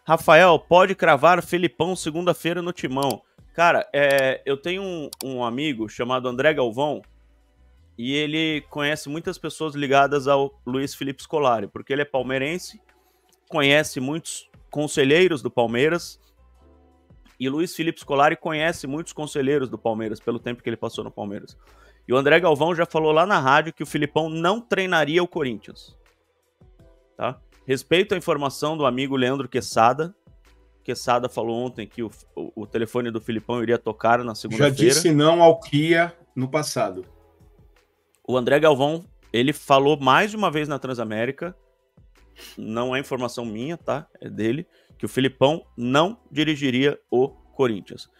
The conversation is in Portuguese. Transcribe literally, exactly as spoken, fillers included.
Rafael, pode cravar Felipão segunda-feira no Timão. Cara, é, eu tenho um, um amigo chamado André Galvão e ele conhece muitas pessoas ligadas ao Luiz Felipe Scolari, porque ele é palmeirense, conhece muitos conselheiros do Palmeiras e Luiz Felipe Scolari conhece muitos conselheiros do Palmeiras pelo tempo que ele passou no Palmeiras. E o André Galvão já falou lá na rádio que o Filipão não treinaria o Corinthians. Tá? Respeito a informação do amigo Leandro Quesada. Quesada falou ontem que o, o, o telefone do Filipão iria tocar na segunda-feira. Já disse não ao Kia no passado. O André Galvão, ele falou mais de uma vez na Transamérica, não é informação minha, tá? É dele, que o Filipão não dirigiria o Corinthians.